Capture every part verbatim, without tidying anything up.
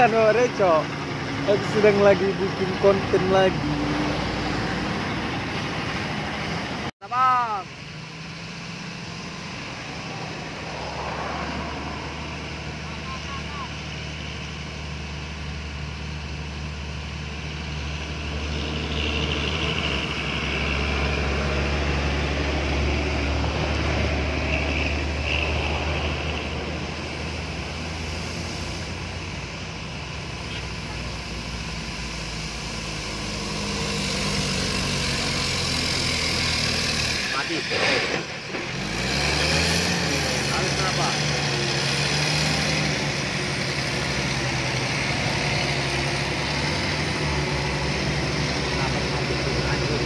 Jangan bawa Reco. Aku sedang lagi bikin konten lagi. Sabar. Mati. Harus kenapa? Kenapa mati tuh hancur?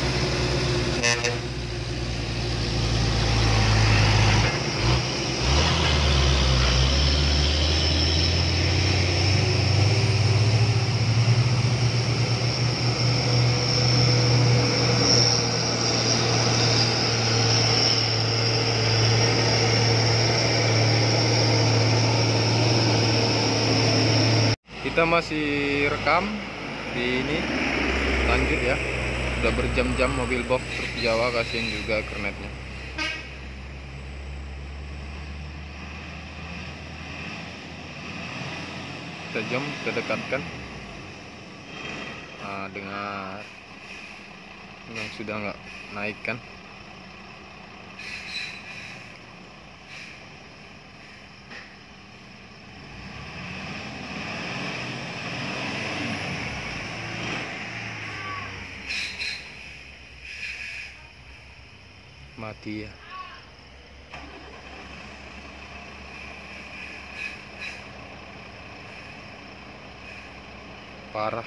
Kita masih rekam di ini, lanjut ya. Udah berjam-jam mobil box truk Jawa, kasihan juga kernetnya. Kita jam, kita dekatkan. Nah, dengar yang sudah nggak naik kan. Mati ya. Parah.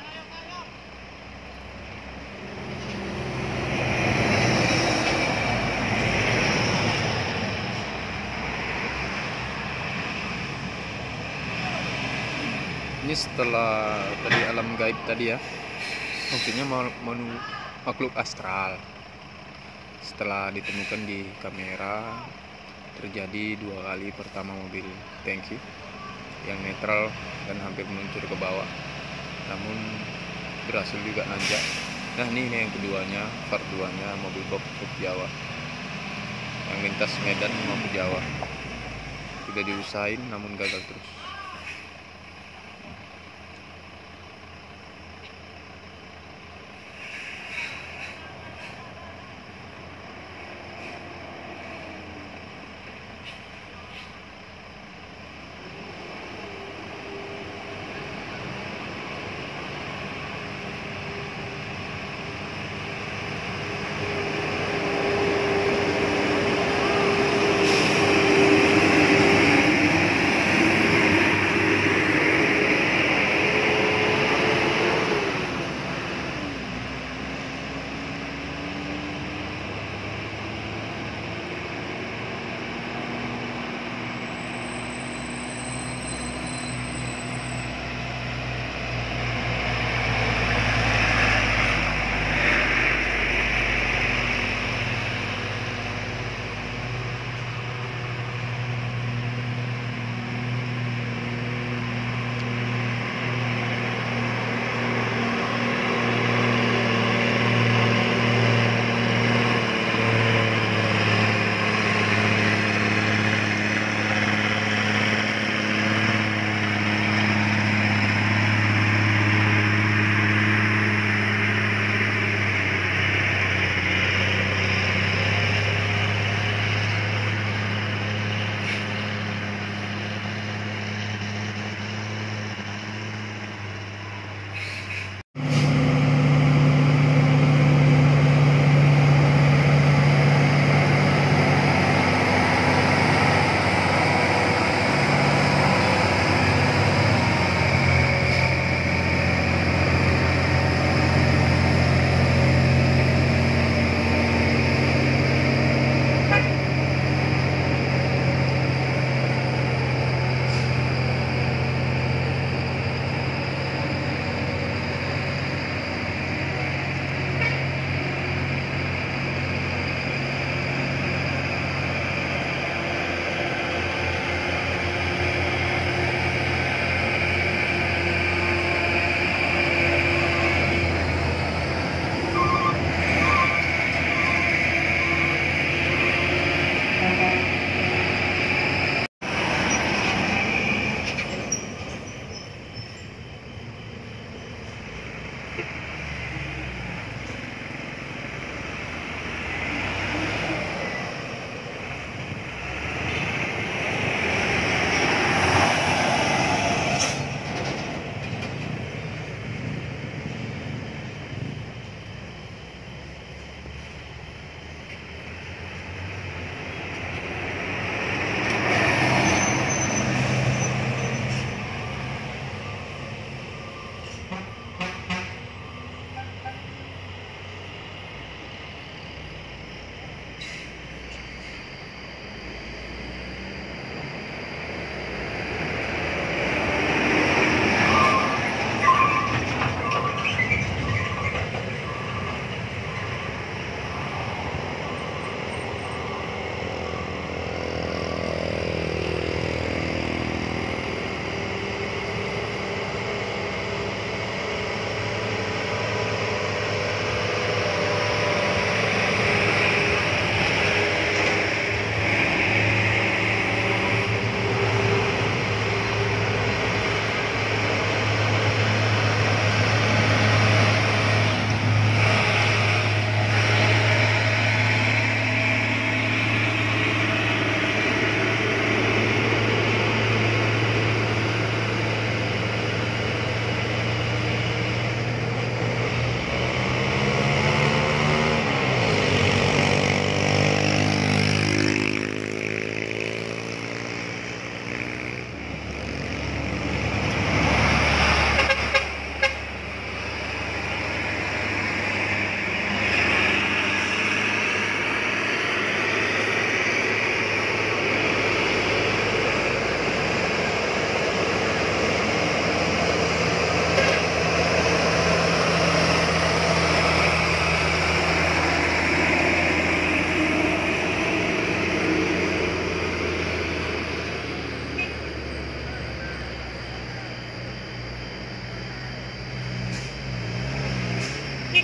Ini setelah tadi alam gaib tadi ya, maksudnya menu makhluk astral. Setelah ditemukan di kamera, terjadi dua kali. Pertama mobil tangki yang netral dan hampir meluncur ke bawah, namun berhasil juga nanjak. Nah ini, ini yang keduanya, part duanya mobil box truk Jawa yang lintas Medan maupun Jawa. Sudah diusahain namun gagal terus.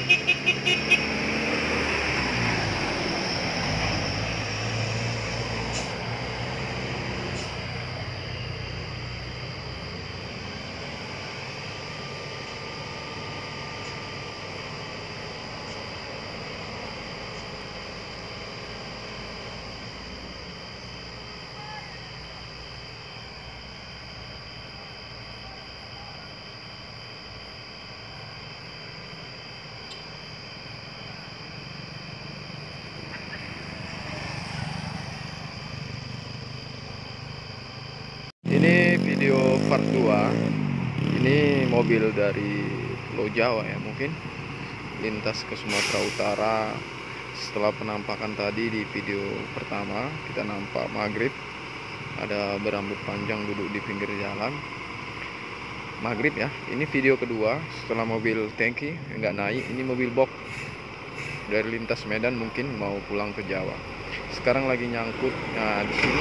Ini video part dua. Ini mobil dari Pulau Jawa ya, mungkin lintas ke Sumatera Utara. Setelah penampakan tadi di video pertama, kita nampak maghrib, ada berambut panjang duduk di pinggir jalan. Maghrib ya. Ini video kedua setelah mobil tangki nggak naik. Ini mobil box dari lintas Medan, mungkin mau pulang ke Jawa. Sekarang lagi nyangkut. Nah, di sini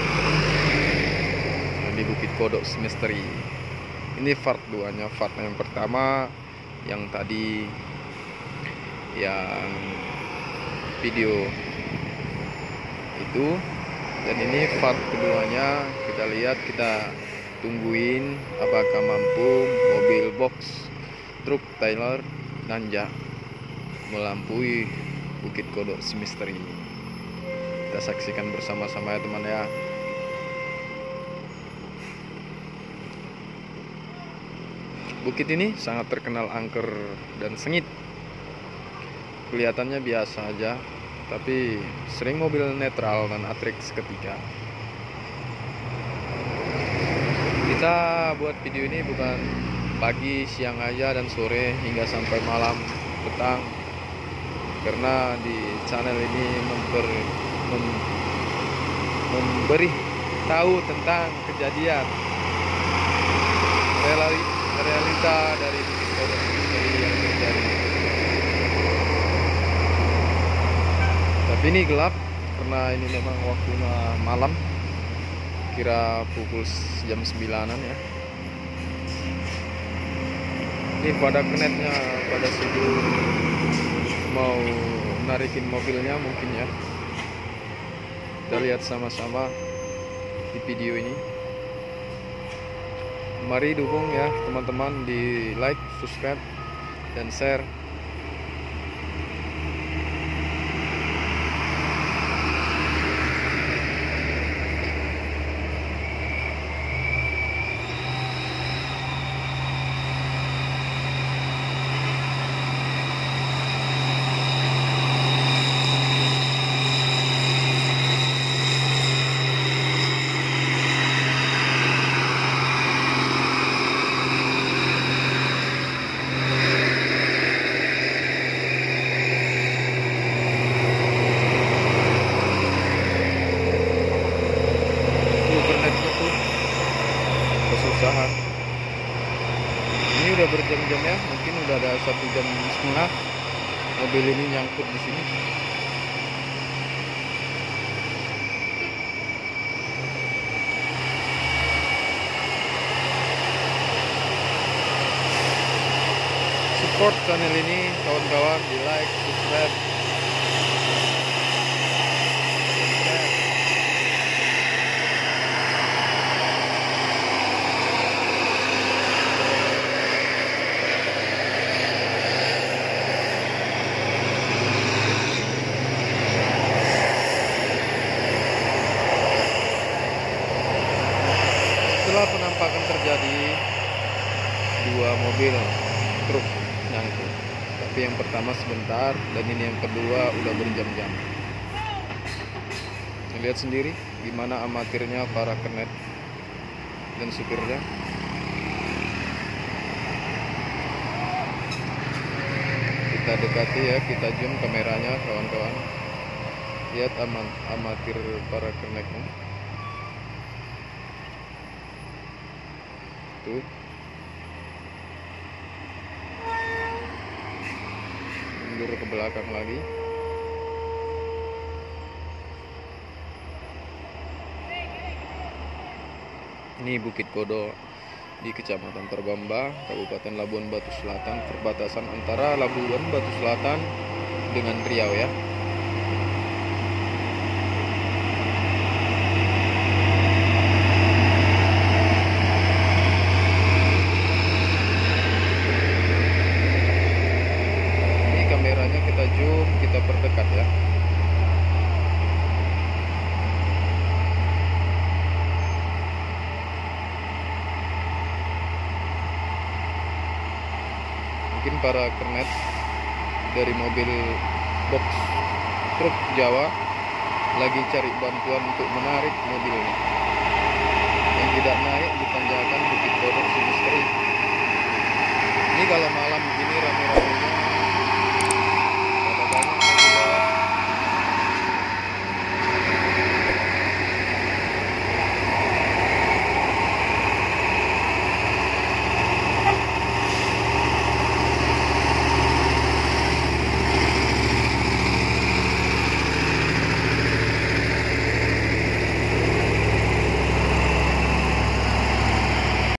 di Bukit Kodok Misteri. Ini part dua nya. Part yang pertama yang tadi yang video itu, dan ini part keduanya. Kita lihat, kita tungguin apakah mampu mobil box truk trailer Nanja melampaui Bukit Kodok Misteri. Kita saksikan bersama-sama ya teman ya. Bukit ini sangat terkenal angker dan sengit. Kelihatannya biasa aja, tapi sering mobil netral dan atrix ketiga. Kita buat video ini bukan pagi, siang aja, dan sore hingga sampai malam, petang, karena di channel ini member, mem, memberi tahu tentang kejadian realita realita dari Bukit Kodok Misteri yang terjadi. Tapi ini gelap karena ini memang waktunya malam, kira pukul jam sembilanan ya. Ini pada kenetnya pada sibuk mau narikin mobilnya mungkin ya. Kita lihat sama-sama di video ini. Mari dukung ya teman-teman, di like, subscribe, dan share. Kesusahan. Ini udah berjam-jam ya, mungkin udah ada satu jam setengah mobil ini nyangkut di sini. Support channel ini kawan-kawan, di like, subscribe. Setelah penampakan terjadi, dua mobil truk nyangkut. Tapi yang pertama sebentar, dan ini yang kedua udah berjam-jam. Lihat sendiri gimana amatirnya para kernet dan supirnya. Kita dekati ya, kita zoom kameranya kawan-kawan. Lihat aman amatir para kernetnya. Tuh. Mundur ke belakang lagi. Ini Bukit Kodok di Kecamatan Terbamba, Kabupaten Labuan Batu Selatan, perbatasan antara Labuan Batu Selatan dengan Riau ya. Ini kameranya kita zoom, kita perdekat ya. Mungkin para kernet dari mobil box truk Jawa lagi cari bantuan untuk menarik mobilnya.